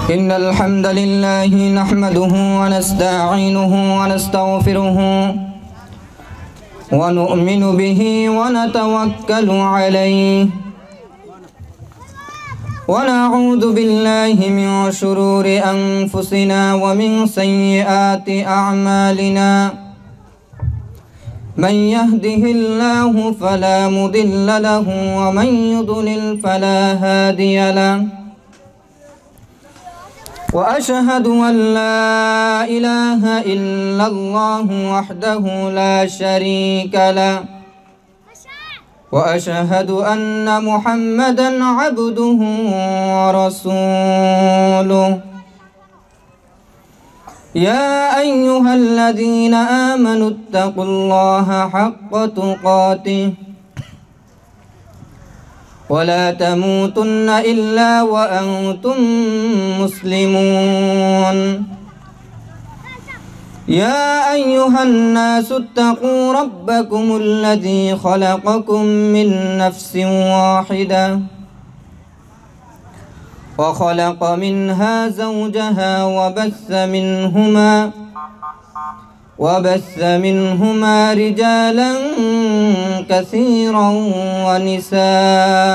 إن الحمد لله نحمده ونستعينه ونستغفره ونؤمن به ونتوكل عليه ونعوذ بالله من شرور أنفسنا ومن سيئات أعمالنا من يهده الله فلا مضل له ومن يضلل فلا هادي له وأشهد أن لا إله إلا الله وحده لا شريك له وأشهد أن محمدا عبده ورسوله يا أيها الذين آمنوا اتقوا الله حق تقاته ولا تموتن إلا وأنتم مسلمون يا أيها الناس اتقوا ربكم الذي خلقكم من نفس واحدة وخلق منها زوجها وبث منهما رجالا كثيرا ونساء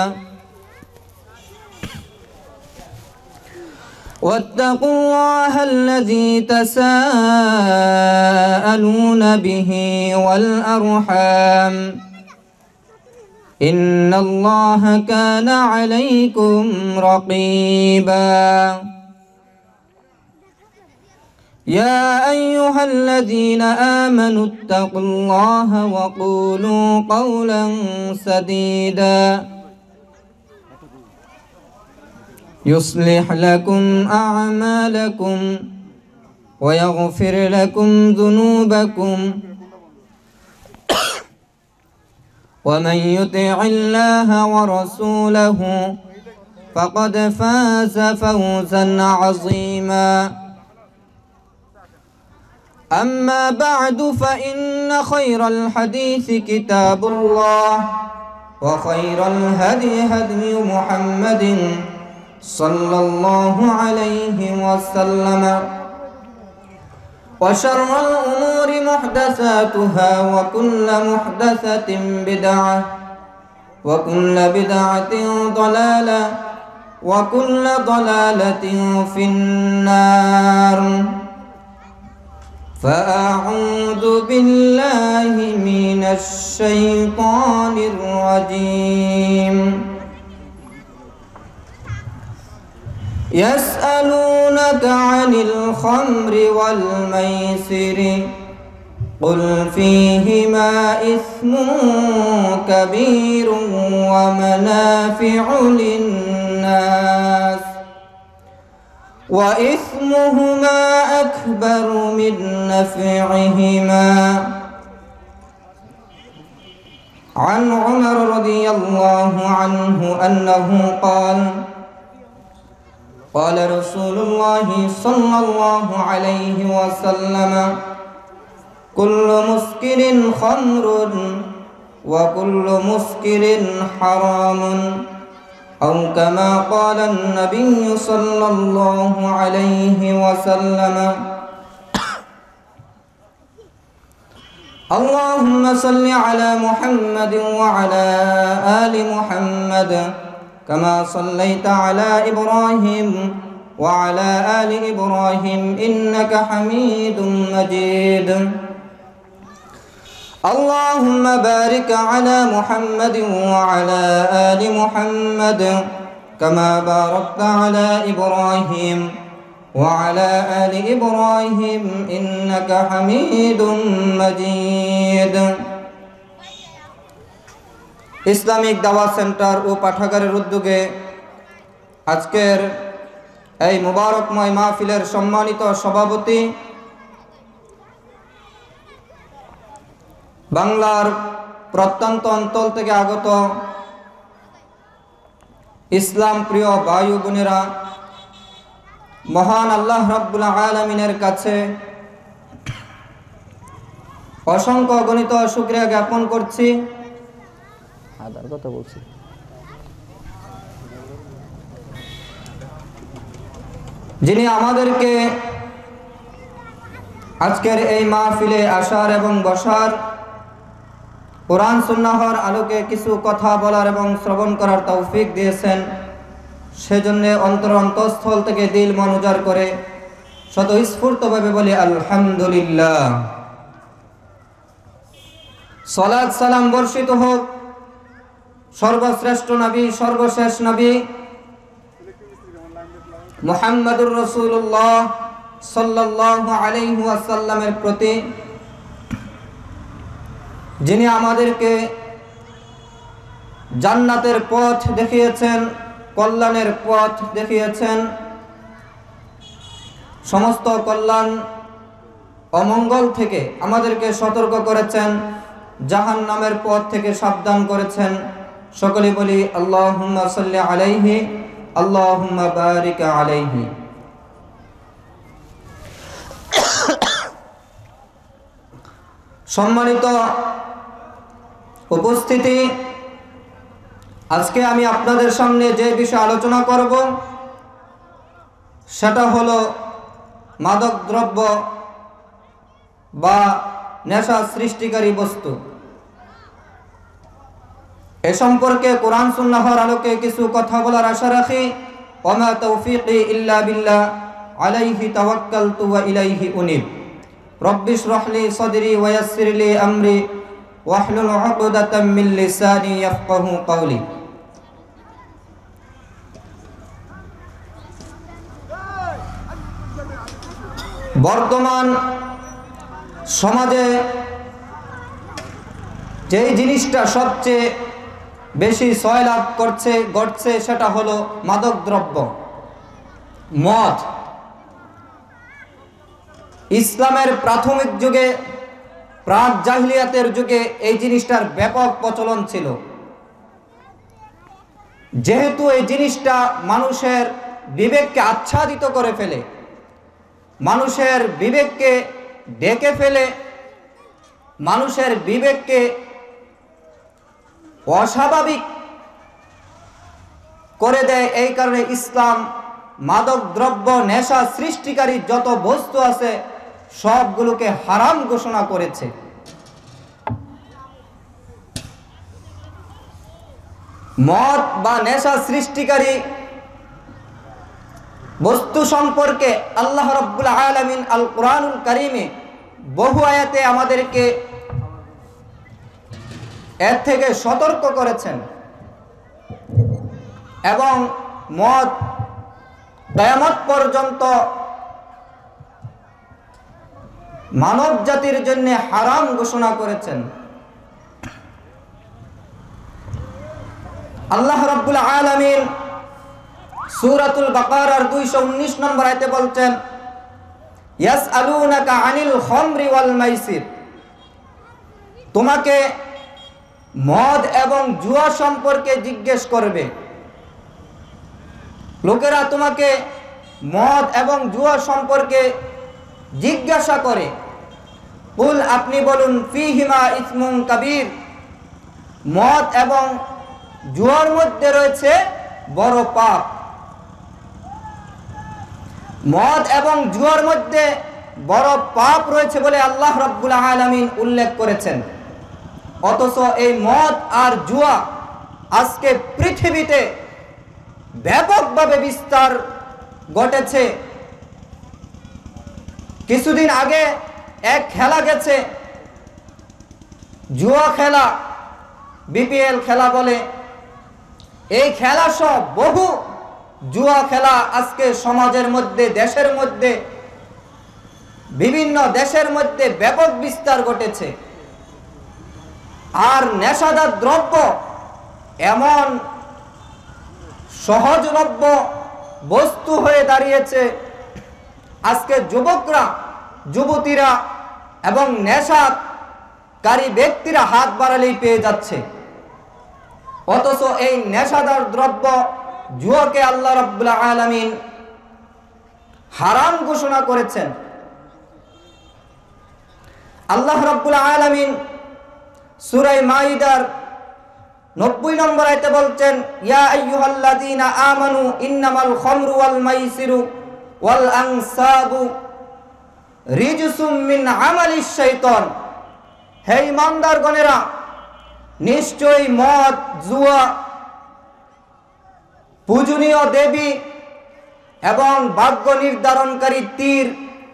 واتقوا الله الذي تساءلون به والأرحام إن الله كان عليكم رقيبا يا أيها الذين آمنوا اتقوا الله وقولوا قولا سديدا يصلح لكم أعمالكم ويغفر لكم ذنوبكم ومن يطع الله ورسوله فقد فاز فوزا عظيما أما بعد فإن خير الحديث كتاب الله وخير الهدي هدي محمد صلى الله عليه وسلم وشر الأمور محدثاتها وكل محدثة بدعة وكل بدعة ضلالة وكل ضلالة في النار فأعوذ بالله من الشيطان الرجيم يسألونك عن الخمر والميسر قل فيهما إثم كبير ومنافع للناس وإثمهما أكبر من نفعهما عن عمر رضي الله عنه أنه قال رسول الله صلى الله عليه وسلم كل مسكر خمر وكل مسكر حرام أو كما قال النبي صلى الله عليه وسلم اللهم صل على محمد وعلى آل محمد كما صليت على إبراهيم وعلى آل إبراهيم إنك حميد مجيد اللهم بارك على محمد وعلى آل محمد كما باركت على إبراهيم وعلى آل إبراهيم إنك حميد مجيد Islamic দাওয়াত centre ও পাঠাগারের উদ্যোগে আজকের এই মুবারকময় মাহফিলের সম্মানিত সভাপতি বাংলার প্রত্যন্ত অঞ্চল থেকে আগত ইসলাম প্রিয় ভাই ও বোনেরা, মহান আল্লাহ রাব্বুল আলামিনের কাছে অসংখ্য অগণিত শুকরিয়া জ্ঞাপন করছি। আদার কথা বলছি। যিনি আমাদেরকে আজকের এই মাহফিলে আসার এবং বসার, কোরআন সুন্নাহর আলোকে কিছু কথা বলার এবং শ্রবণ করার তৌফিক দিয়েছেন, সেজন্য অন্তরস্থল থেকে দিল মন উজাড় করে স্বতঃস্ফূর্তভাবে বলি আলহামদুলিল্লাহ। সালাত সালাম বর্ষিত হোক সর্বশ্রেষ্ঠ নবী, সর্বশেষ নবী মুহাম্মদুর রাসূলুল্লাহ সাল্লাল্লাহু আলাইহি ওয়াসাল্লামের প্রতি, যিনি আমাদেরকে জান্নাতের পথ দেখিয়েছেন, কল্যাণের পথ দেখিয়েছেন, সমস্ত কল্যাণ অমঙ্গল থেকে আমাদেরকে সতর্ক করেছেন, জাহান্নামের পথ থেকে সাবধান করেছেন। সকলে বলি আল্লাহুম্মা সাল্লি আলাইহি, আল্লাহুম্মা বারিক আলাইহি। সম্মানিত উপস্থিতি, আজকে আমি আপনাদের সামনে যে বিষয়ে আলোচনা করব সেটা হলো মাদক দ্রব্য বা নেশা সৃষ্টিকারী বস্তু। এ সম্পর্কে কোরআন সুন্নাহর আলোকে কিছু কথা বলার আশা রাখি। ওমা তৌফিকি ইল্লা বিল্লাহ, আলাইহি তাওয়াক্কালতু ওয়া ইলাইহি উনীব। রব্বি ইশরাহ লি সাদরি ওয়া ইয়াসসির লি আমরি ওয়াহলুল উকদাতাম মিন লিসানি ইয়াফকাহু কওলি। বর্তমান সমাজে যেই জিনিসটা সবচেয়ে বেশি সয়লাভ ঘটছে সেটা হলো মাদক দ্রব্য, মদ। ইসলামের প্রাথমিক যুগে, প্রাক জাহিলিয়াতের যুগে এই জিনিসটার ব্যাপক প্রচলন ছিল। যেহেতু এই জিনিসটা মানুষের বিবেককে আচ্ছাদিত করে ফেলে, মানুষের বিবেককে ঢেকে ফেলে, মানুষের বিবেককে অস্বাভাবিক করে দেয়, এই কারণে ইসলাম মাদক দ্রব্য, নেশা সৃষ্টিকারী যত বস্তু আছে সবগুলোকে হারাম ঘোষণা করেছে। মদ বা নেশা সৃষ্টিকারী বস্তু সম্পর্কে আল্লাহ রাব্বুল আলামিন আল কোরআনুল কারীমে বহু আয়াতে আমাদেরকে এর থেকে সতর্ক করেছেন এবং মদ কিয়ামত পর্যন্ত মানব জাতির জন্য হারাম ঘোষণা করেছেন। আল্লাহ রাব্বুল আলামিন সূরাতুল বাকারার 219 নম্বর আয়াতে বলছেন, ইয়াসআলুনাকা আনিল খামরি ওয়াল মাইসির। তোমাকে মদ এবং জুয়া সম্পর্কে জিজ্ঞেস করবে। লোকেরা তোমাকে মদ এবং জুয়া সম্পর্কে জিজ্ঞাসা করে। কুল, আপনি বলুন, ফীহিমা ইসমুন কাবীর। মদ এবং জুয়ার মধ্যে রয়েছে বড় পাপ। মদ এবং জুয়ার মধ্যে বড় পাপ রয়েছে বলে আল্লাহ রাব্বুল আলামিন উল্লেখ করেছেন। অথচ এই মদ আর জুয়া আজকে পৃথিবীতে ব্যাপকভাবে বিস্তার ঘটেছে। কিছুদিন আগে এক খেলা গেছে, জুয়া খেলা, বিপিএল খেলা বলে। এই খেলা সব বহু জুয়া খেলা আজকে সমাজের মধ্যে, দেশের মধ্যে, বিভিন্ন দেশের মধ্যে ব্যাপক বিস্তার ঘটেছে। আর নেশাদার দ্রব্য এমন সহজলভ্য বস্তু হয়ে দাঁড়িয়েছে, আজকে যুবকরা, যুবতীরা এবং নেশাকারী ব্যক্তিরা হাত বাড়ালেই পেয়ে যাচ্ছে। অথচ এই নেশাদার দ্রব্য জুয়াকে আল্লাহ রাব্বুল আলামিন হারাম ঘোষণা করেছেন। আল্লাহ রাব্বুল আলামিন সূরা মাইদার 90 নম্বর আয়াতে বলছেন, ইয়া আইয়ুহাল্লাযীনা আমানু ইন্নামাল খামরু ওয়াল মাইসিরু ওয়াল আনসাবু রিজসুম মিন আমালিশ শাইতান। হে ইমানদারগণেরা, নিশ্চয়ই মদ, জুয়া, পূজনীয় দেবী এবং ভাগ্য নির্ধারণকারী তীর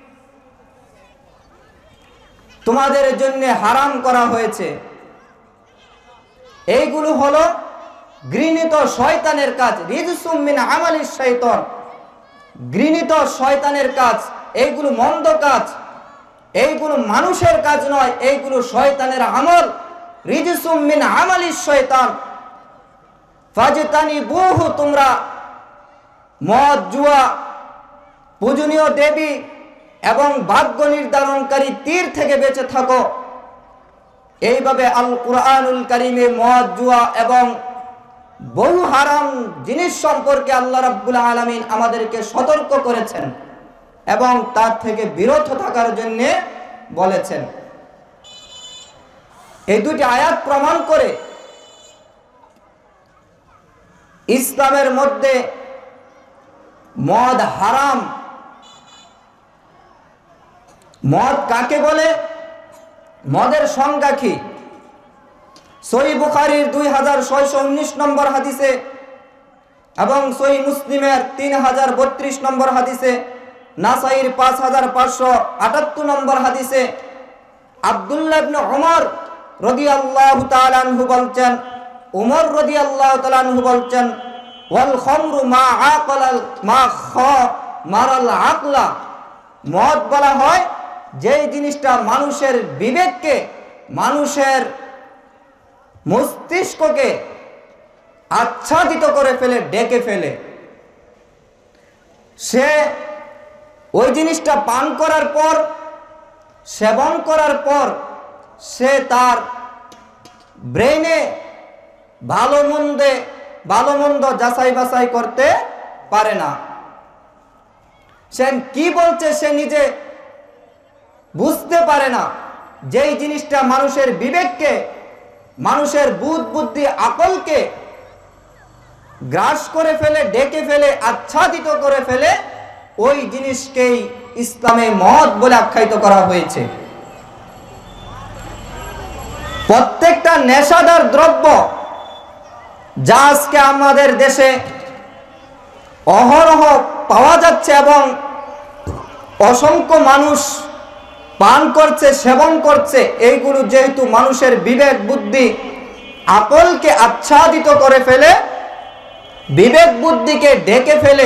তোমাদের জন্য হারাম করা হয়েছে। এইগুলো হলো ঘৃণিত শয়তানের কাজ। রিজসুম মিন আমালিশ শাইতান, ঘৃণিত শয়তানের কাজ। এইগুলো মন্দ কাজ, এইগুলো মানুষের কাজ নয়, এইগুলো শয়তানের আমল। রিজসুম মিন আমালিশ শাইতান ফাজতানিবুহু, তোমরা মদ, জুয়া, পূজনীয় দেবী এবং ভাগ্য নির্ধারণকারী তীর থেকে বেঁচে থাকো। এইভাবে আল কুরআনুল কারীমে মদ, জুয়া এবং বহু হারাম জিনিস সম্পর্কে আল্লাহ রাব্বুল আলামিন আমাদেরকে সতর্ক করেছেন এবং তার থেকে বিরত থাকার জন্য বলেছেন। এই দুটি আয়াত প্রমাণ করে ইসলামের মধ্যে মদ হারাম। মদ কাকে বলে, মদের সংজ্ঞা কি? সহিহ বুখারীর 2619 নম্বর হাদিসে এবং সহিহ মুসলিমের 3032 নম্বর হাদিসে, নাসাইর 5578 নম্বর হাদিসে আব্দুল্লাহ ইবনে উমর রাদিয়াল্লাহু তাআলা আনহু বলছেন, উমর রাদিয়াল্লাহু তাআলা আনহু বলছেন, ওয়াল খামরু মা আকালাল মা মারাল আকলা। মদ বলা হয় যেই জিনিসটা মানুষের বিবেককে, মানুষের মস্তিষ্ককে আচ্ছাদিত করে ফেলে, ডেকে ফেলে। সে ওই জিনিসটা পান করার পর, সেবন করার পর সে তার ব্রেনে ভালো মন্দ যাচাই বাছাই করতে পারে না। সে কি বলছে সে নিজে বুঝতে পারে না। যেই জিনিসটা মানুষের বিবেককে, মানুষের বুদ্ধ বুদ্ধি আকলকে গ্রাস করে ফেলে, ডেকে ফেলে, আচ্ছাদিত করে ফেলে, ওই জিনিসকেই ইসলামে মদ বলে আখ্যায়িত করা হয়েছে। প্রত্যেকটা নেশাদার দ্রব্য যা আজকে আমাদের দেশে অহরহ পাওয়া যাচ্ছে এবং অসংখ্য মানুষ পান করছে, সেবন করছে, এইগুলো যেহেতু মানুষের বিবেক বুদ্ধি আকলকে আচ্ছাদিত করে ফেলে, বিবেক বুদ্ধিকে ডেকে ফেলে,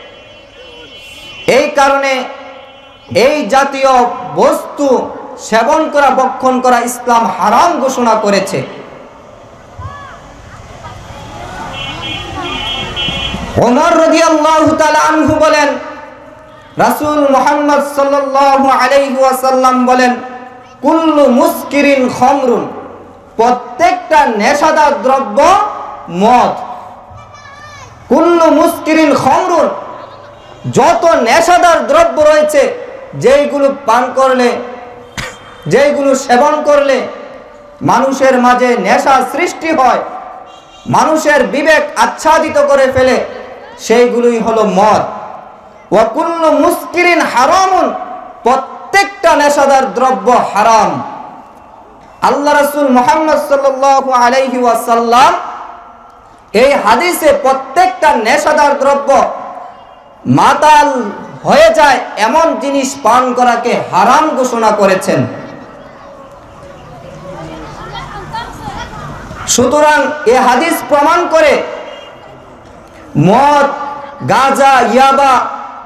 এই কারণে এই জাতীয় বস্তু সেবন করা, ভক্ষণ করা ইসলাম হারাম ঘোষণা করেছে। ওমর রাদিয়াল্লাহু তাআলা আনহু বলেন, রাসূল মুহাম্মদ সাল্লাল্লাহু আলাইহি ওয়াসাল্লাম বলেন, কুল্লু মুসকিরিন খামরুন, প্রত্যেকটা নেশাদার দ্রব্য মদ। কুল্লু মুসকিরিন খামরুন, যত নেশাদার দ্রব্য রয়েছে, যেইগুলো পান করলে, যেইগুলো সেবন করলে মানুষের মাঝে নেশা সৃষ্টি হয়, মানুষের বিবেক আচ্ছাদিত করে ফেলে, সেইগুলোই হলো মদ। ওয়া কুল্লু মুসকিরিন হারামুন, প্রত্যেকটা নেশাদার দ্রব্য হারাম। আল্লাহ রাসূল মুহাম্মদ সাল্লাল্লাহু আলাইহি ওয়াসাল্লাম এই হাদিসে প্রত্যেকটা নেশাদার দ্রব্য, মাতাল হয়ে যায় এমন জিনিস পান করাকে হারাম ঘোষণা করেছেন। সুতরাং এই হাদিস প্রমাণ করে মদ, গাঁজা, ইয়াবা,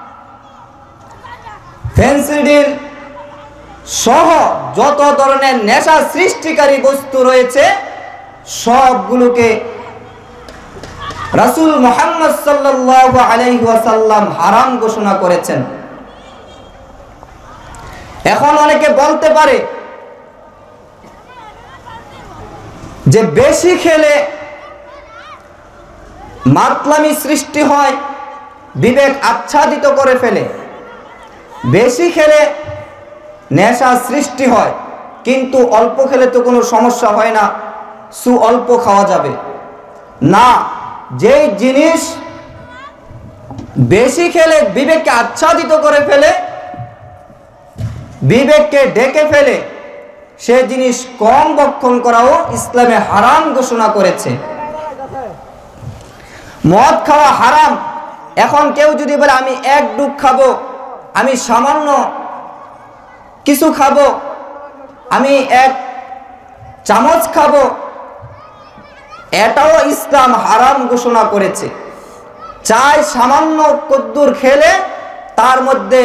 ফেন্সিডিল সহ যত ধরনের নেশা সৃষ্টিকারী বস্তু রয়েছে সবগুলোকে রাসূল মুহাম্মদ সাল্লাল্লাহু আলাইহি ওয়াসাল্লাম হারাম ঘোষণা করেছেন। এখন অনেকে বলতে পারে যে বেশি খেলে মাতলামি সৃষ্টি হয়, বিবেক আচ্ছাদিত করে ফেলে, বেশি খেলে নেশা সৃষ্টি হয়, কিন্তু অল্প খেলে তো কোনো সমস্যা হয় না, অল্প খাওয়া যাবে না। যেই জিনিস বেশি খেলে বিবেককে আচ্ছাদিত করে ফেলে, বিবেককে ডেকে ফেলে, সে জিনিস কম ভক্ষণ করাও ইসলামে হারাম ঘোষণা করেছে। মদ খাওয়া হারাম। এখন কেউ যদি বলে আমি এক ডুব খাবো, আমি সামান্য কিছু খাবো, আমি এক চামচ খাবো, এটাও ইসলাম হারাম ঘোষণা করেছে। চাই সামান্য কদ্দুর খেলে তার মধ্যে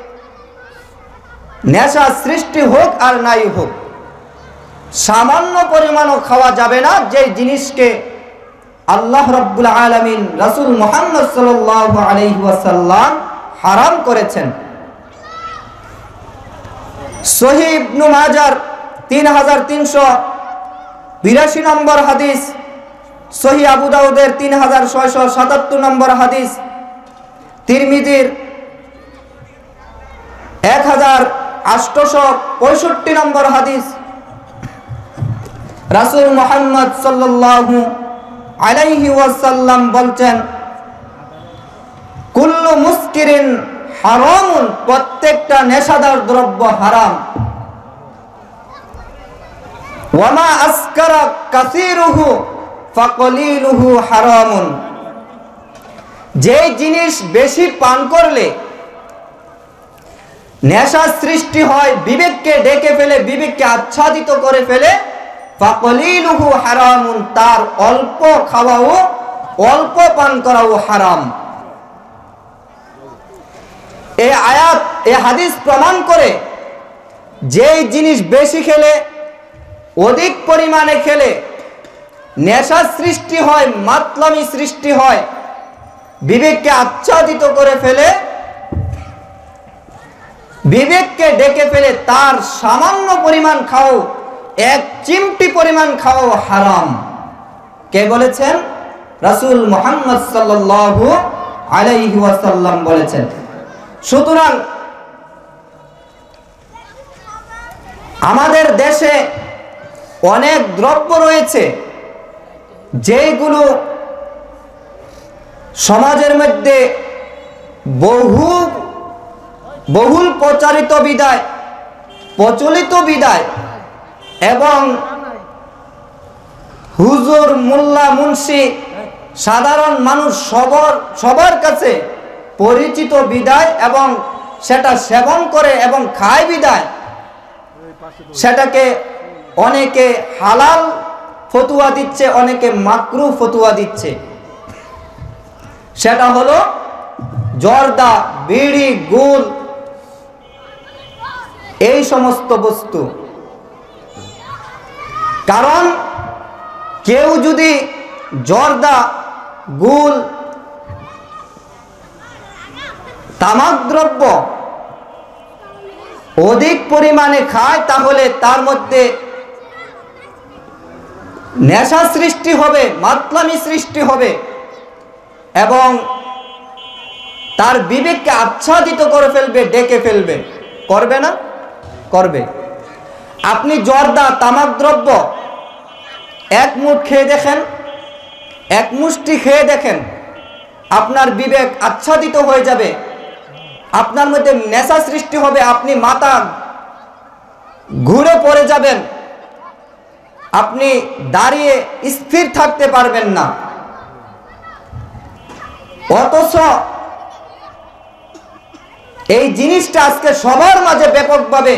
নেশা সৃষ্টি হোক আর নাই হোক, সামান্য পরিমাণও খাওয়া যাবে না, যে জিনিসকে আল্লাহ রাব্বুল আলামিন রাসূল মুহাম্মদ সাল্লাল্লাহু আলাইহি ওয়াসাল্লাম হারাম করেছেন। সহিহ ইবনে মাজার 3382 নম্বর হাদিস, সহিহ আবু দাউদের 3677 নম্বর হাদিস, তিরমিজির 1865 নম্বর হাদিস, রাসূল মুহাম্মদ সাল্লাল্লাহু আলাইহি ওয়াসাল্লাম বলছেন, কুল্লু মুসকিরিন হারামুন, প্রত্যেকটা নেশাদার দ্রব্য হারাম। ওয়ামা আসকারা কাসীরুহু ফাকলিলুহু হারামুন, যে জিনিস বেশি পান করলে নেশা সৃষ্টি হয়, বিবেককে ডেকে ফেলে, বিবেককে আচ্ছাদিত করে ফেলে, ফাকলিলুহু হারামুন, তার অল্প খাওয়াও অল্প পান করাও হারাম। এই আয়াত, এই হাদিস প্রমাণ করে যে জিনিস বেশি খেলে, অধিক পরিমাণে খেলে নেশা সৃষ্টি হয়, মাতলামি সৃষ্টি হয়, বিবেককে আচ্ছাদিত করে ফেলে, বিবেককে ডেকে ফেলে, তার সামান্য পরিমাণ খাও, এক চিমটি পরিমাণ খাও হারাম। কে বলেছেন? রাসূল মুহাম্মদ সাল্লাল্লাহু আলাইহি ওয়াসাল্লাম বলেছেন। সুতরাং আমাদের দেশে অনেক দ্রব্য রয়েছে যেগুলো সমাজের মধ্যে বহুল প্রচারিত বিদায়, প্রচলিত বিদায়, এবং হুজুর, মোল্লা, মুন্সি, সাধারণ মানুষ সবার কাছে পরিচিত বিদায়, এবং সেটা সেবন করে এবং খায় বিদায় সেটাকে অনেকে হালাল ফতুয়া দিচ্ছে, অনেকে মাকরু ফতুয়া দিচ্ছে। সেটা হলো জর্দা, বিড়ি, গুল, এই সমস্ত বস্তু। কারণ কেউ যদি জর্দা, গুল, তামাক দ্রব্য অধিক পরিমাণে খায়, তাহলে তার মধ্যে নেশা সৃষ্টি হবে, মাতলামি সৃষ্টি হবে, এবং তার বিবেককে আচ্ছাদিত করে ফেলবে, ডেকে ফেলবে। করবে না? করবে। আপনি জর্দা, তামাক দ্রব্য এক মুঠ খেয়ে দেখেন, এক মুষ্টি খেয়ে দেখেন, আপনার বিবেক আচ্ছাদিত হয়ে যাবে, আপনার মধ্যে নেশা সৃষ্টি হবে, আপনি মাথা ঘুরে পড়ে যাবেন, আপনি দাঁড়িয়ে স্থির থাকতে পারবেন না। অথচ এই জিনিসটা আজকে সবার মাঝে ব্যাপকভাবে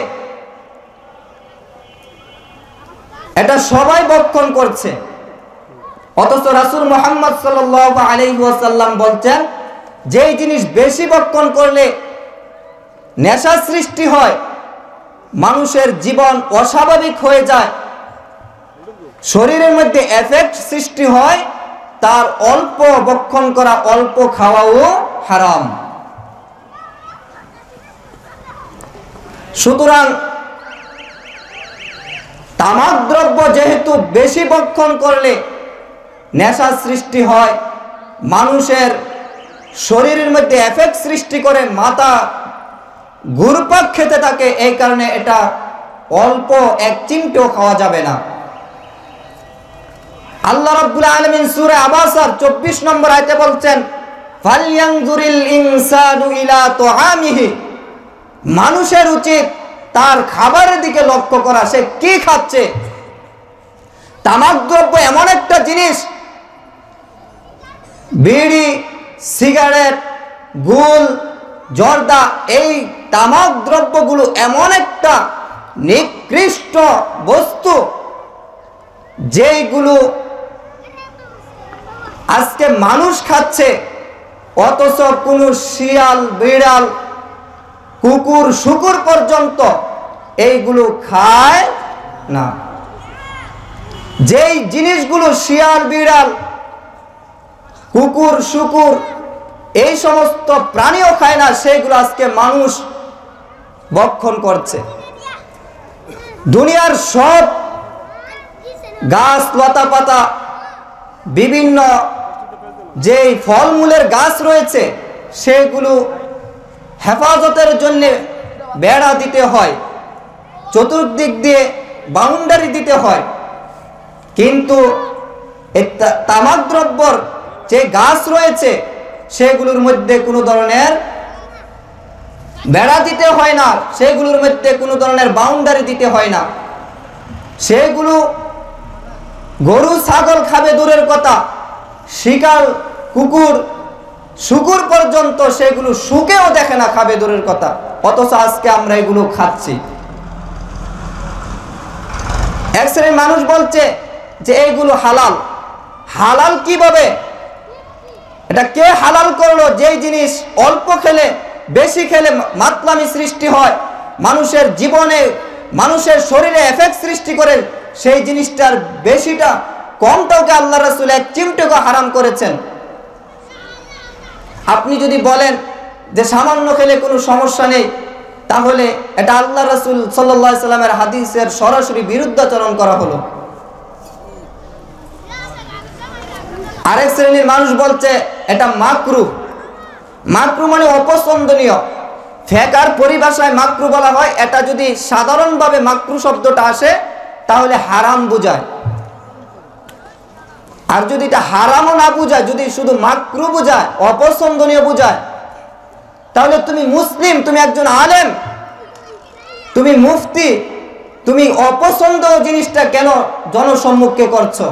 এটা সবাই ভক্ষণ করছে। অথচ রাসূল মুহাম্মদ সাল্লাল্লাহু আলাইহি ওয়াসাল্লাম বলছেন, যেই জিনিস বেশি ভক্ষণ করলে নেশা সৃষ্টি হয়, মানুষের জীবন অস্বাভাবিক হয়ে যায়, শরীরের মধ্যে এফেক্ট সৃষ্টি হয়, তার অল্প ভক্ষণ করা, অল্প খাওয়াও হারাম। সুতরাং তামাক দ্রব্য যেহেতু বেশি ভক্ষণ করলে নেশা সৃষ্টি হয়, মানুষের শরীরের মধ্যে এফেক্ট সৃষ্টি করে, মাথা ঘুরপাক খেতে থাকে, এই কারণে এটা অল্প এক চিমটেও খাওয়া যাবে না। আল্লাহ রাব্বুল আলামিন সূরা আবাসার 24 নম্বর আয়াতে বলছেন, ফালয়ানজুরিল ইনসানু ইলা তুআমিহি, মানুষের উচিত তার খাবারের দিকে লক্ষ্য করা, সে কি খাচ্ছে। তামাক দ্রব্য এমন একটা জিনিস, বিড়ি, সিগারেট, গুল, জর্দা, এই তামাক দ্রব্যগুলো এমন একটা নিকৃষ্ট বস্তু যেইগুলো আজকে মানুষ খাচ্ছে, অথচ কোনো শিয়াল, বিড়াল, কুকুর, শুকুর পর্যন্ত এইগুলো খায় না। যেই জিনিসগুলো শিয়াল, বিড়াল, কুকুর, শুকুর এই সমস্ত প্রাণীও খায় না, সেইগুলো আজকে মানুষ ভক্ষণ করছে। দুনিয়ার সব গাছ, লতা পাতা, বিভিন্ন যেই ফলমূলের গাছ রয়েছে সেগুলো হেফাজতের জন্য বেড়া দিতে হয়, চতুর্দিক দিয়ে বাউন্ডারি দিতে হয়। কিন্তু তামাক দ্রব্যর যে গাছ রয়েছে সেগুলোর মধ্যে কোনো ধরনের বেড়া দিতে হয় না, সেগুলোর মধ্যে কোনো ধরনের বাউন্ডারি দিতে হয় না। সেগুলো গরু, ছাগল খাবে দূরের কথা, শিকার, কুকুর, শুকুর পর্যন্ত সেগুলো শুকেও দেখে না, খাবে দূরের কথা। অথচ আজকে আমরা এগুলো খাচ্ছি। এক শ্রেণীর মানুষ বলছে যে এইগুলো হালাল। হালাল কিভাবে? এটা কে হালাল করলো? যেই জিনিস অল্প খেলে, বেশি খেলে মাতলামি সৃষ্টি হয়, মানুষের জীবনে, মানুষের শরীরে এফেক্ট সৃষ্টি করে, সেই জিনিসটার বেশিটা, কমটাকে আল্লাহ রাসূল এক চিমটেও হারাম করেছেন। আপনি যদি বলেন যে সামান্য খেলে কোনো সমস্যা নেই, তাহলে এটা আল্লাহ রাসূল সাল্লাল্লাহু আলাইহি সাল্লামের হাদিসের সরাসরি বিরুদ্ধাচরণ করা হলো। আরেক শ্রেণীর মানুষ বলছে এটা মাকরুহ। মাকরুহ মানে অপছন্দনীয়। ফিকহের পরিভাষায় মাকরুহ বলা হয়, এটা যদি সাধারণভাবে মাকরুহ শব্দটা আসে তাহলে হারাম বোঝায়। আর যদি এটা হারামও না বোঝায়, যদি শুধু মাকরুহ বোঝায়, অপছন্দনীয় বোঝায়, তাহলে তুমি মুসলিম, তুমি একজন আলেম, তুমি মুফতি, তুমি অপছন্দ জিনিসটা কেন জনসম্মুখে করছো?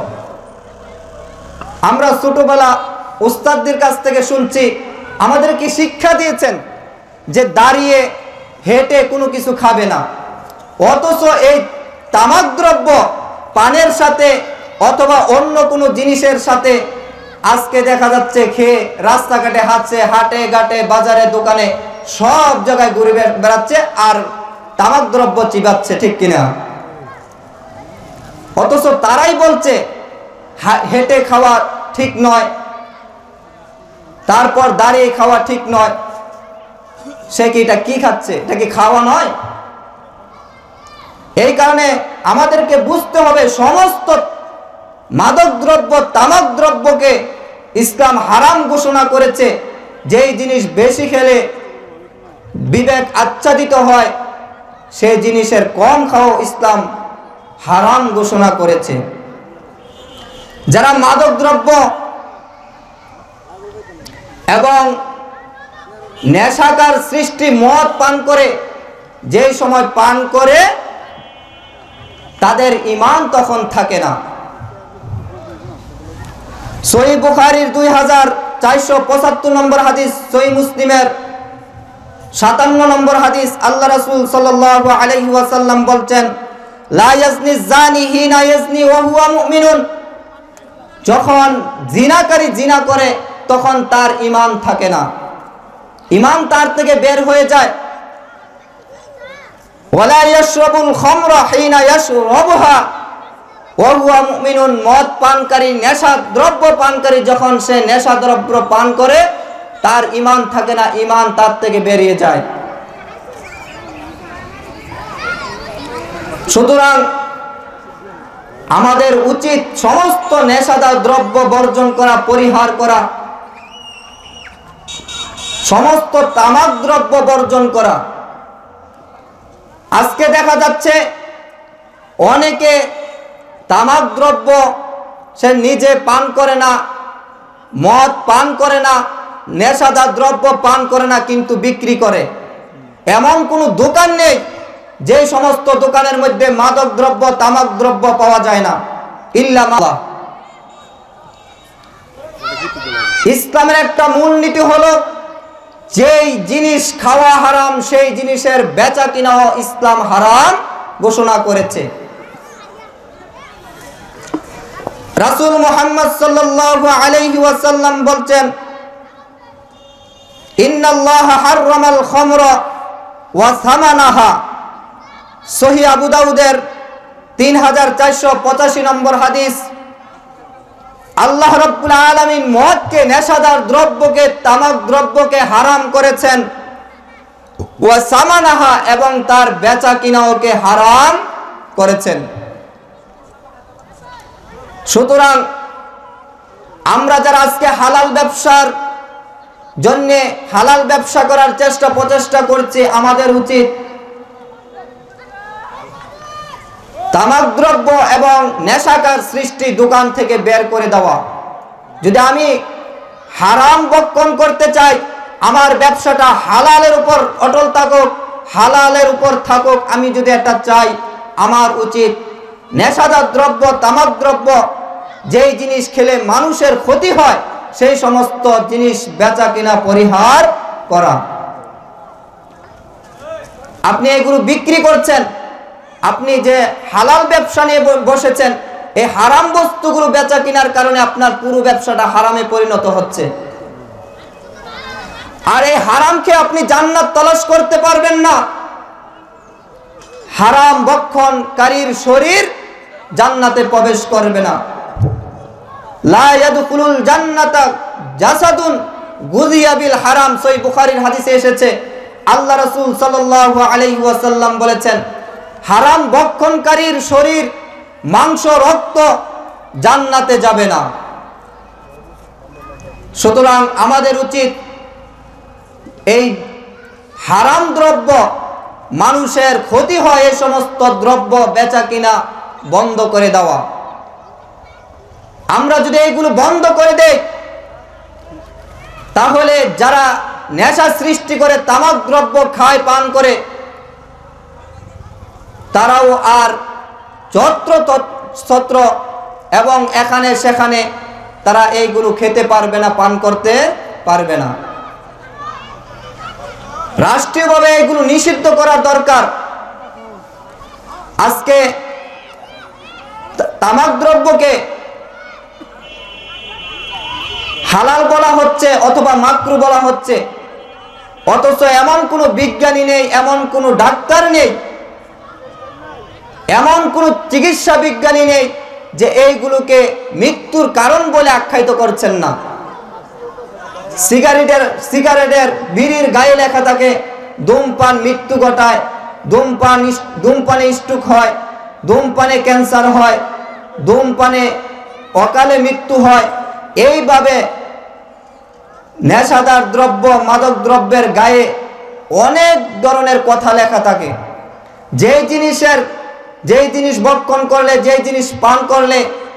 আমরা ছোটবেলা উস্তাদদের কাছ থেকে শুনছি, আমাদেরকে শিক্ষা দিয়েছেন যে দাঁড়িয়ে হেঁটে কোনো কিছু খাবে না। অথচ এই তামাক দ্রব্য পানের সাথে অথবা অন্য কোনো জিনিসের সাথে আজকে দেখা যাচ্ছে খেয়ে রাস্তাঘাটে হাঁটছে, হাটে ঘাটে, বাজারে, দোকানে, সব জায়গায় ঘুরে বেড়াচ্ছে আর তামাক দ্রব্য চিবাচ্ছে, ঠিক কিনা? অথচ তারাই বলছে হেঁটে খাওয়া ঠিক নয়, তারপর দাঁড়িয়ে খাওয়া ঠিক নয়। সে কি এটা কি খাচ্ছে? এটা কি খাওয়া নয়? এই কারণে আমাদেরকে বুঝতে হবে, সমস্ত মাদক দ্রব্য, তামাক দ্রব্যকে ইসলাম হারাম ঘোষণা করেছে। যেই জিনিস বেশি খেলে বিবেক আচ্ছাদিত হয়, সেই জিনিসের কম খাওয়া ইসলাম হারাম ঘোষণা করেছে। যারা মাদক দ্রব্য এবং নেশাকার সৃষ্টি মদ পান করে, যেই সময় পান করে তাদের ঈমান তখন থাকে না। সহিহ বুখারীর 2475 নম্বর হাদিস, সহিহ মুসলিমের 57 নম্বর হাদিস, আল্লাহ রাসূল সাল্লাল্লাহু আলাইহি ওয়াসাল্লাম বলছেন, লা ইয়াজনি জানি হিনা ইয়াজনি ওয়া হুয়া মুমিনুন। যখন জিনাকারী জিনা করে তখন তার ঈমান থাকে না, ঈমান তার থেকে বের হয়ে যায়। ওয়ালা ইয়াশরাবুল খামরা হিনা ইয়াশরাবুহা ওয়া হুয়া মুমিনুন। মদ পানকারী, নেশা দ্রব্য পানকারী যখন সে নেশা দ্রব্য পান করে তার ঈমান থাকে না, ঈমান তার থেকে বেরিয়ে যায়। সুতরাং আমাদের উচিত সমস্ত নেশাদার দ্রব্য বর্জন করা, পরিহার করা, সমস্ত তামাক দ্রব্য বর্জন করা। আজকে দেখা যাচ্ছে অনেকে তামাক দ্রব্য সে নিজে পান করে না, মদ পান করে না, নেশাদার দ্রব্য পান করে না, কিন্তু বিক্রি করে। এমন কোনো দোকান নেই যে সমস্ত দোকানের মধ্যে মাদক দ্রব্য, তামাক দ্রব্য পাওয়া যায় না, ইল্লা মাল্লাহ। ইসলামের একটা মূলনীতি হলো যেই জিনিস খাওয়া হারাম সেই জিনিসের বেচা কিনাও ইসলাম হারাম ঘোষণা করেছে। রাসূল মুহাম্মদ সাল্লাল্লাহু আলাইহি ওয়াসাল্লাম বলছেন, ইন্নাল্লাহা হাররামাল খামরা ওয়া সামানাহা। সহিহ আবু দাউদের 3485 নম্বর হাদিস। আল্লাহ রাব্বুল আলামিন মদকে, নেশাদার দ্রব্যকে, তামাক দ্রব্যকে হারাম করেছেন, ওয়া সামানাহা, এবং তার বেচা কিনাওকে হারাম করেছেন। সুতরাং আমরা যারা আজকে হালাল ব্যবসার জন্য হালাল ব্যবসা করার প্রচেষ্টা করছি, আমাদের উচিত তামাকদ্রব্য এবং নেশাকার সৃষ্টি দোকান থেকে বের করে দেওয়া। যদি আমি হারাম ভক্ষণ করতে চাই, আমার ব্যবসাটা হালালের উপর অটল থাকুক, হালালের উপর থাকুক, আমি যদি এটা চাই, আমার উচিত নেশাদার দ্রব্য, তামাকদ্রব্য, যেই জিনিস খেলে মানুষের ক্ষতি হয় সেই সমস্ত জিনিস বেচা কিনা পরিহার করা। আপনি এগুলো বিক্রি করছেন, আপনি যে হালাল ব্যবসা নিয়ে বসেছেন, এই হারাম বস্তুগুলো বেচা কিনার কারণে আপনার পুরো ব্যবসাটা হারামে পরিণত হচ্ছে। আর এই হারামকে আপনি জান্নাত তলাশ করতে পারবেন না। হারাম ভক্ষণকারীর শরীর জান্নাতে প্রবেশ করবে না। লা ইয়াদখুলুল জান্নাতা জাসাদুন গুযিয়া বিল হারাম। সহিহ বুখারীর হাদিসে এসেছে, আল্লাহ রাসূল সাল্লাল্লাহু আলাইহি ওয়াসাল্লাম বলেছেন, হারাম ভক্ষণকারীর শরীর, মাংস, রক্ত জান্নাতে যাবে না। সুতরাং আমাদের উচিত এই হারাম দ্রব্য, মানুষের ক্ষতি হয় এই সমস্ত দ্রব্য বেচা কিনা বন্ধ করে দেওয়া। আমরা যদি এইগুলো বন্ধ করে দেই, তাহলে যারা নেশা সৃষ্টি করে, তামাক দ্রব্য খায়, পান করে, তারাও আর যত্রতত্র এবং এখানে সেখানে তারা এইগুলো খেতে পারবে না, পান করতে পারবে না। রাষ্ট্রীয়ভাবে এগুলো নিষিদ্ধ করা দরকার। আজকে তামাক দ্রব্যকে হালাল বলা হচ্ছে অথবা মাকরু বলা হচ্ছে, অথচ এমন কোনো বিজ্ঞানী নেই, এমন কোনো ডাক্তার নেই, এমন কোনো চিকিৎসা বিজ্ঞানী নেই যে এইগুলোকে মৃত্যুর কারণ বলে আখ্যায়িত করছেন না। সিগারেটের বিড়ির গায়ে লেখা থাকে ধূমপান মৃত্যু ঘটায়, ধূমপানে স্ট্রোক হয়, ধূমপানে ক্যান্সার হয়, ধূমপানে অকালে মৃত্যু হয়। এইভাবে নেশাদার দ্রব্য, মাদক দ্রব্যের গায়ে অনেক ধরনের কথা লেখা থাকে। যেই জিনিস ভক্ষণ করলে, যেই জিনিস পান করলে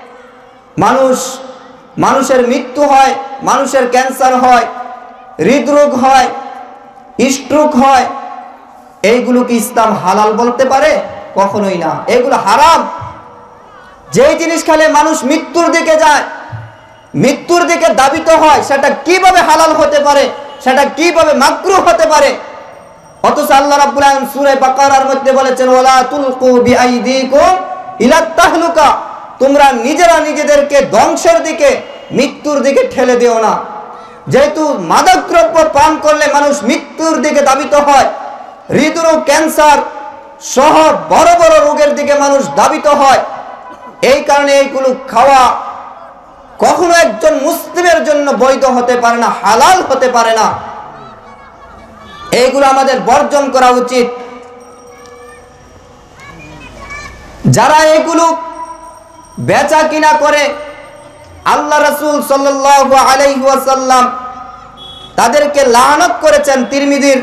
মানুষের মৃত্যু হয়, মানুষের ক্যান্সার হয়, হৃদরোগ হয়, স্ট্রোক হয়, এইগুলো কি ইসলাম হালাল বলতে পারে? কখনোই না, এগুলো হারাম। যেই জিনিস খেলে মানুষ মৃত্যুর দিকে যায়, মৃত্যুর দিকে ধাবিত হয়, সেটা কিভাবে হালাল হতে পারে, সেটা কিভাবে মাকরুহ হতে পারে? অথচ আল্লাহ রাব্বুল আলামিন সূরা বাকারার মধ্যে বলেছেন, ওয়ালা তুলকু বিআইদিকুম ইলাত তাহলুকা, তোমরা নিজেরা নিজেদেরকে ধ্বংসের দিকে, মৃত্যুর দিকে ঠেলে দিও না। যেহেতু মাদক দ্রব্য পান করলে মানুষ মৃত্যুর দিকে ধাবিত হয়, হৃদরোগ, ক্যান্সার সহ বড় বড় রোগের দিকে মানুষ ধাবিত হয়, এই কারণে এইগুলো খাওয়া কখনো একজন মুসলিমের জন্য বৈধ হতে পারে না, হালাল হতে পারে না। এইগুলো আমাদের বর্জন করা উচিত। যারা এগুলো বেচা কিনা করে, আল্লাহ রাসূল সাল্লাল্লাহু আলাইহি ওয়াসাল্লাম তাদেরকে লানত করেছেন। তিরমিজির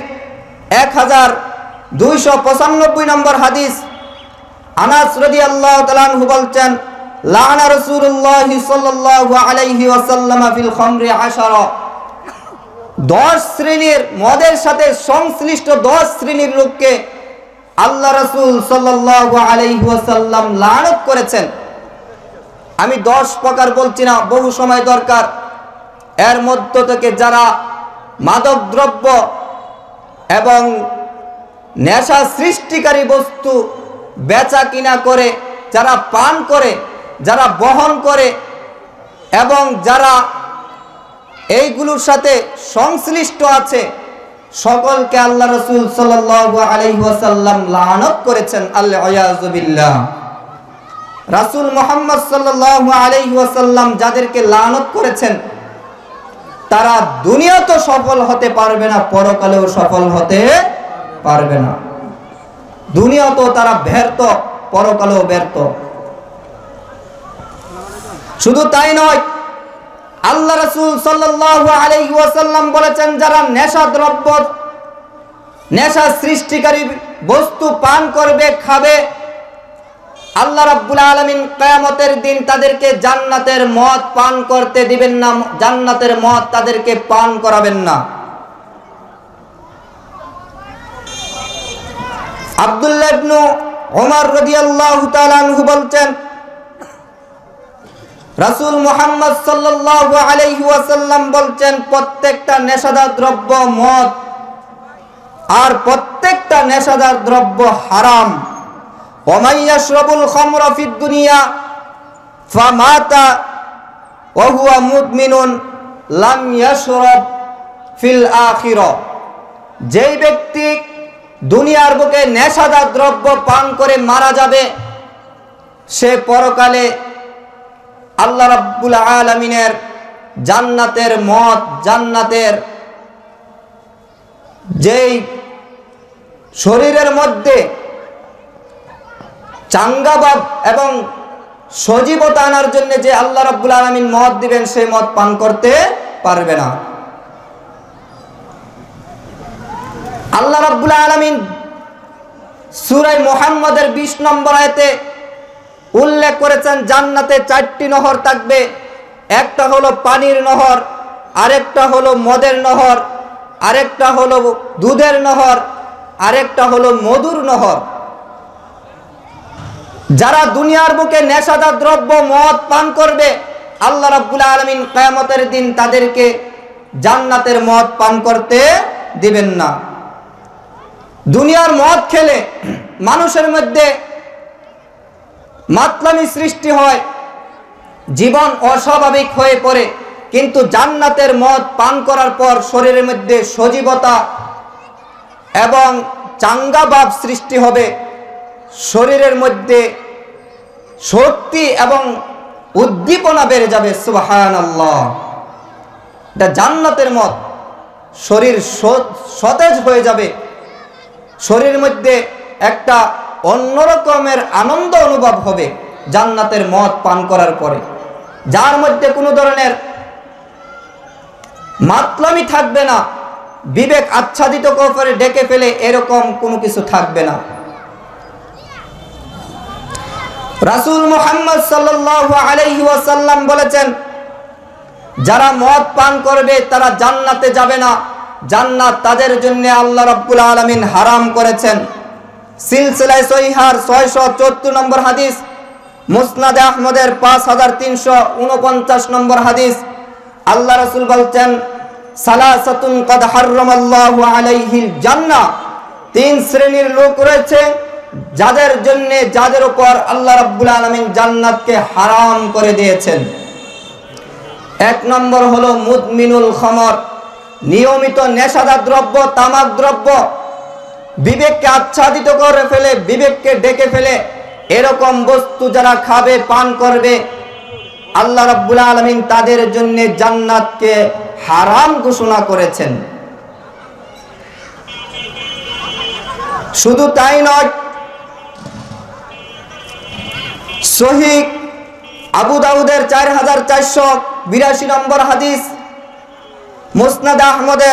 1295 নম্বর হাদিস, আনাস রাদিয়াল্লাহু তাআলা আনহু বলছেন, লানা রাসূলুল্লাহ সাল্লাল্লাহু আলাইহি ওয়াসাল্লাম ফিল খামরি 10। 10 শ্রেণীর মদের সাথে সংশ্লিষ্ট 10 শ্রেণীর লোককে আল্লাহ রাসূল সাল্লাল্লাহু আলাইহি ওয়াসাল্লাম লানত করেছেন। আমি 10 প্রকার বলছি না, বহু সময় দরকার। এর মধ্য থেকে যারা মাদক দ্রব্য এবং নেশা সৃষ্টিকারী বস্তু বেচা কিনা করে, যারা পান করে, যারা বহন করে এবং যারা এইগুলোর সাথে সংশ্লিষ্ট আছে, সকলকে আল্লাহ রাসূল সাল্লাল্লাহু আলাইহি ওয়াসাল্লাম লানত করেছেন। আল-ইয়াযু বিল্লাহ। রাসূল মুহাম্মদ সাল্লাল্লাহু আলাইহি ওয়াসাল্লাম যাদেরকে লানত করেছেন, তারা দুনিয়াতেও সফল হতে পারবে না, পরকালেও সফল হতে পারবে না। দুনিয়াতেও তারা ব্যর্থ, পরকালেও ব্যর্থ। শুধু তাই নয়, আল্লাহ রাসূল সাল্লাল্লাহু আলাইহি ওয়াসাল্লাম বলেছেন, যারা নেশা সৃষ্টিকারী বস্তু পান করবে, খাবে, আল্লাহ রাব্বুল আলামিন কিয়ামতের দিন তাদেরকে জান্নাতের মদ পান করতে দিবেন না, জান্নাতের মদ তাদেরকে পান করাবেন না। আব্দুল্লাহ ইবনে ওমর রাদিয়াল্লাহু তাআলা আনহু বলছেন, রাসূল মুহাম্মদ সাল্লাল্লাহু আলাইহি ওয়াসাল্লাম বলছেন, প্রত্যেকটা নেশাদার দ্রব্য মদ, আর প্রত্যেকটা নেশাদার দ্রব্য হারাম। ওয়া ইয়াশরাবুল খামরা ফিদ দুনিয়া ফামাতা ওয়া হুয়া মুদমিনুন লাম ইয়াশরাব ফিল আখিরা। যেই ব্যক্তি দুনিয়ার বুকে নেশাদার দ্রব্য পান করে মারা যাবে, সে পরকালে আল্লাহ রাব্বুল আলামিনের জান্নাতের মদ, জান্নাতের যেই শরীরের মধ্যে চাঙ্গাভাব এবং সজীবতা আনার জন্য যে আল্লাহ রাব্বুল আলামিন মদ দিবেন, সেই মদ পান করতে পারবে না। আল্লাহ রাব্বুল আলামিন সূরা মুহাম্মদের 20 নম্বর আয়াতে উল্লেখ করেছেন, জান্নাতে 4টি নহর থাকবে। একটা হলো পানির নহর, আরেকটা হলো মদের নহর, আরেকটা হলো দুধের নহর, আরেকটা হলো মধুর নহর। যারা দুনিয়ার বুকে নেশাদার দ্রব্য মদ পান করবে, আল্লাহ রাব্বুল আলামিন কিয়ামতের দিন তাদেরকে জান্নাতের মদ পান করতে দিবেন না। দুনিয়ার মদ খেলে মানুষের মধ্যে মাতলামি সৃষ্টি হয়, জীবন অস্বাভাবিক হয়ে পড়ে, কিন্তু জান্নাতের মদ পান করার পর শরীরের মধ্যে সজীবতা এবং চাঙ্গাভাব সৃষ্টি হবে, শরীরের মধ্যে শক্তি এবং উদ্দীপনা বেড়ে যাবে। সুবহানাল্লাহ। এটা জান্নাতের মদ, শরীর সতেজ হয়ে যাবে, শরীরের মধ্যে একটা অন্যরকমের আনন্দ অনুভব হবে জান্নাতের মদ পান করার পরে, যার মধ্যে কোনো ধরনের মাতলামি থাকবে না, বিবেক আচ্ছাদিত করে ডেকে ফেলে এরকম কোনো কিছু থাকবে না। রাসূল মুহাম্মদ সাল্লাল্লাহু আলাইহি ওয়াসাল্লাম বলেছেন, যারা মদ পান করবে তারা জান্নাতে যাবে না, জান্নাত তাদের জন্য আল্লাহ রাব্বুল আলামিন হারাম করেছেন। সিলসিলায়ে সহিহার 674 নম্বর হাদিস, মুসনাদ আহমদের 5349 নম্বর হাদিস, আল্লাহ রাসূল বলছেন, সালাসাতুন কদ হারামাল্লাহু আলাইহিল জান্নাহ। 3 শ্রেণীর লোক রয়েছে যাদের জন্য, যাদের উপর আল্লাহ রাব্বুল আলামিন জান্নাতকে হারাম করে দিয়েছেন। 1 নম্বর হলো মুদমিনুল খামর, নিয়মিত নেশাদার দ্রব্য, তামাক দ্রব্য, বিবেককে আচ্ছাদিত করে ফেলে, বিবেককে ডেকে ফেলে এরকম বস্তু যারা খাবে, পান করবে, আল্লাহ রাব্বুল আলামিন তাদের জন্য জান্নাতকে হারাম ঘোষণা করেছেন। শুধু তাই নয়, সহিহ আবু দাউদের 4482 নম্বর হাদিস, মুসনাদ আহমদের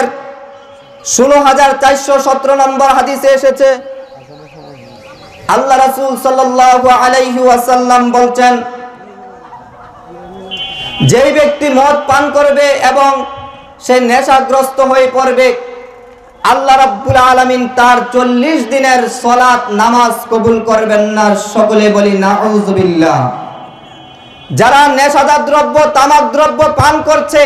16417 নম্বর হাদিসে এসেছে, আল্লাহ রাসূল সাল্লাল্লাহু আলাইহি ওয়াসাল্লাম বলছেন, যেই ব্যক্তি মদ পান করবে এবং সে নেশাগ্রস্ত হয়ে পড়বে, আল্লাহ রাব্বুল আলামিন তার 40 দিনের সালাত নামাজ কবুল করবেন না। সকলে বলি নাউযুবিল্লাহ। যারা নেশাদার দ্রব্য, তামাক দ্রব্য পান করছে,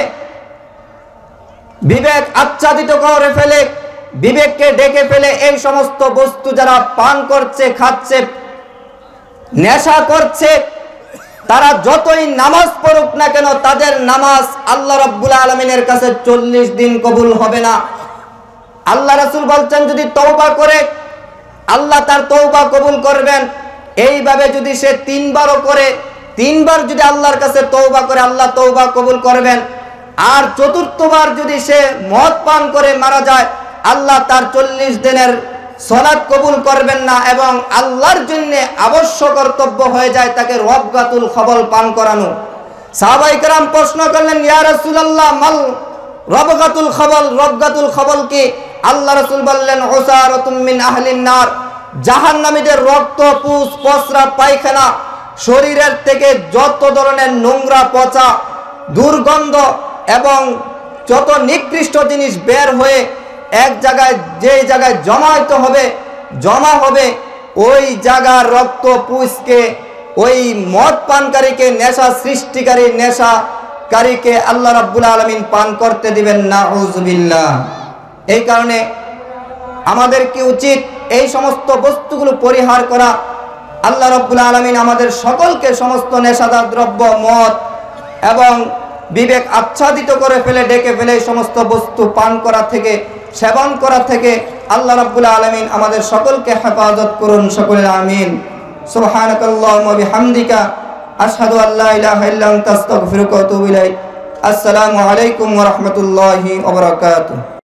বিবেক আচ্ছাদিত করে ফেলে, বিবেককে ডেকে ফেলে এই সমস্ত বস্তু যারা পান করছে, খাচ্ছে, নেশা করছে, তারা যতই নামাজ পড়ুক না কেন তাদের নামাজ আল্লাহ রাব্বুল আলামিনের কাছে 40 দিন কবুল হবে না। আল্লাহ রাসূল বলছেন যদি তওবা করে আল্লাহ তার তওবা কবুল করবেন। এইভাবে যদি সে 3 বারও করে, 3 বার যদি আল্লাহর কাছে তওবা করে আল্লাহ তওবা কবুল করবেন। আর 4র্থবার যদি সে মদ পান করে মারা যায় আল্লাহ তার 40 দিনের সালাত কবুল করবেন না, এবং আল্লাহর জন্য আবশ্যক কর্তব্য হয়ে যায় তাকে রবগাতুল খবল পান করানো। সাহাবায়ে কেরাম প্রশ্ন করলেন, ইয়া রাসূলুল্লাহ মাল রবগাতুল খবল, রবগাতুল খবল কি? আল্লাহ রাসূল বললেন, উসারাতুম মিন আহলিন নার, জাহান্নামীদের রক্ত, পুষ, পসরা, পায়খানা, শরীরের থেকে যত ধরনের নোংরা, পচা, দুর্গন্ধ এবং যত নিকৃষ্ট জিনিস বের হয়ে এক জায়গায়, যেই জায়গায় জমা হবে ওই জায়গার রক্ত পুষকে, ওই মদ পানকারীকে, নেশা সৃষ্টিকারী নেশাকারীকে আল্লাহ রাব্বুল আলামিন পান করতে দিবেন না। নাউযুবিল্লাহ। এই কারণে আমাদের কি উচিত এই সমস্ত বস্তুগুলো পরিহার করা। আল্লাহ রাব্বুল আলামিন আমাদের সকলকে সমস্ত নেশাদার দ্রব্য, মদ এবং বিবেক আচ্ছাদিত করে ফেলে, ডেকে ফেলে এই সমস্ত বস্তু পান করা থেকে, সেবন করা থেকে আল্লাহ রাব্বুল আলামিন আমাদের সকলকে হেফাজত করুন। সকলে আমিন। সুবহানাকাল্লাহুম্মা ওয়া বিহামদিকা আশহাদু আল্লা ইলাহা ইল্লা আনতা আস্তাগফিরুকা ওয়া আতুবু ইলাইক। আসসালামু আলাইকুম ওয়া রাহমাতুল্লাহি ওয়া বারাকাতুহু।